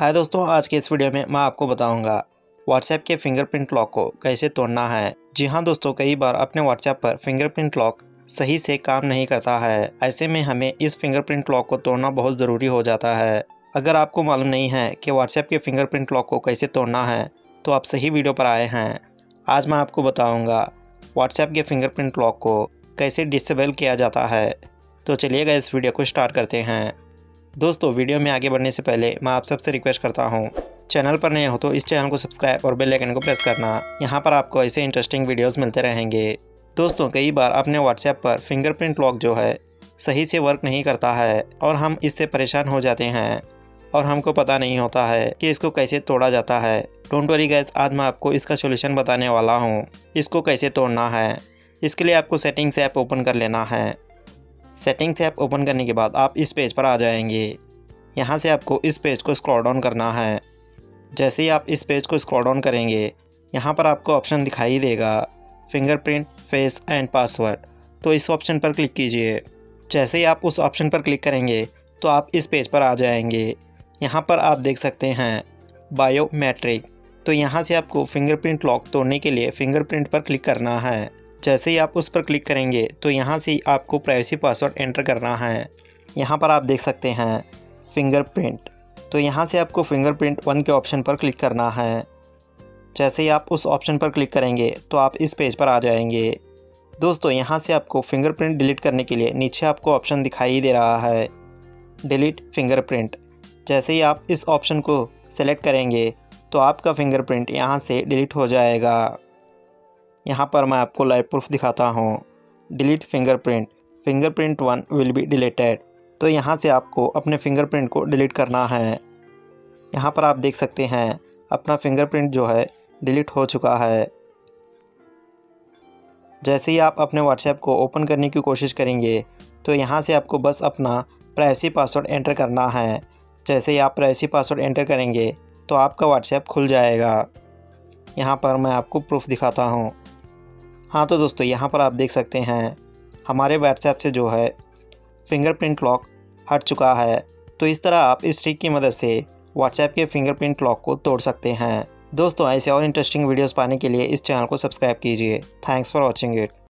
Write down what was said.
हाय दोस्तों, आज के इस वीडियो में मैं आपको बताऊंगा व्हाट्सएप के फिंगरप्रिंट लॉक को कैसे तोड़ना है। जी हाँ दोस्तों, कई बार अपने व्हाट्सएप पर फिंगरप्रिंट लॉक सही से काम नहीं करता है। ऐसे में हमें इस फिंगरप्रिंट लॉक को तोड़ना बहुत ज़रूरी हो जाता है। अगर आपको मालूम नहीं है कि व्हाट्सएप के फिंगरप्रिंट लॉक को कैसे तोड़ना है तो आप सही वीडियो पर आए हैं। आज मैं आपको बताऊँगा व्हाट्सएप के फिंगरप्रिंट लॉक को कैसे डिसेबल किया जाता है। तो चलिएगा इस वीडियो को स्टार्ट करते हैं। दोस्तों, वीडियो में आगे बढ़ने से पहले मैं आप सबसे रिक्वेस्ट करता हूं, चैनल पर नए हो तो इस चैनल को सब्सक्राइब और बेल आइकन को प्रेस करना। यहां पर आपको ऐसे इंटरेस्टिंग वीडियोस मिलते रहेंगे। दोस्तों, कई बार अपने व्हाट्सएप पर फिंगरप्रिंट लॉक जो है सही से वर्क नहीं करता है और हम इससे परेशान हो जाते हैं और हमको पता नहीं होता है कि इसको कैसे तोड़ा जाता है। डोंट वरी गाइस, आज मैं आपको इसका सोल्यूशन बताने वाला हूँ। इसको कैसे तोड़ना है, इसके लिए आपको सेटिंग्स ऐप ओपन कर लेना है। सेटिंग्स ऐप ओपन करने के बाद आप इस पेज पर आ जाएंगे। यहाँ से आपको इस पेज को स्क्रॉल डाउन करना है। जैसे ही आप इस पेज को स्क्रॉल डाउन करेंगे, यहाँ पर आपको ऑप्शन दिखाई देगा फिंगरप्रिंट, फेस एंड पासवर्ड। तो इस ऑप्शन पर क्लिक कीजिए। जैसे ही आप उस ऑप्शन पर क्लिक करेंगे तो आप इस पेज पर आ जाएंगे। यहाँ पर आप देख सकते हैं बायोमेट्रिक। तो यहाँ से आपको फिंगरप्रिंट लॉक तोड़ने के लिए फिंगरप्रिंट पर क्लिक करना है। जैसे ही आप उस पर क्लिक करेंगे तो यहाँ से आपको प्राइवेसी पासवर्ड एंटर करना है। यहाँ पर आप देख सकते हैं फिंगरप्रिंट। तो यहाँ से आपको फिंगरप्रिंट 1 के ऑप्शन पर क्लिक करना है। जैसे ही आप उस ऑप्शन पर क्लिक करेंगे तो आप इस पेज पर आ जाएंगे। दोस्तों, यहाँ से आपको फिंगरप्रिंट डिलीट करने के लिए नीचे आपको ऑप्शन दिखाई दे रहा है डिलीट फिंगरप्रिंट। जैसे ही आप इस ऑप्शन को सेलेक्ट करेंगे तो आपका फिंगरप्रिंट यहाँ से डिलीट हो जाएगा। यहाँ पर मैं आपको लाइव प्रूफ दिखाता हूँ। Delete fingerprint, fingerprint 1 will be deleted. तो यहाँ से आपको अपने फिंगरप्रिंट को डिलीट करना है। यहाँ पर आप देख सकते हैं अपना फिंगरप्रिंट जो है डिलीट हो चुका है। जैसे ही आप अपने व्हाट्सएप को ओपन करने की कोशिश करेंगे तो यहाँ से आपको बस अपना प्राइवेसी पासवर्ड एंटर करना है। जैसे ही आप प्राइवेसी पासवर्ड एंटर करेंगे तो आपका व्हाट्सएप खुल जाएगा। यहाँ पर मैं आपको प्रूफ दिखाता हूँ। हाँ तो दोस्तों, यहाँ पर आप देख सकते हैं हमारे व्हाट्सएप से जो है फिंगरप्रिंट लॉक हट चुका है। तो इस तरह आप इस ट्रिक की मदद से व्हाट्सएप के फिंगरप्रिंट लॉक को तोड़ सकते हैं। दोस्तों, ऐसे और इंटरेस्टिंग वीडियोस पाने के लिए इस चैनल को सब्सक्राइब कीजिए। Thanks for watching it.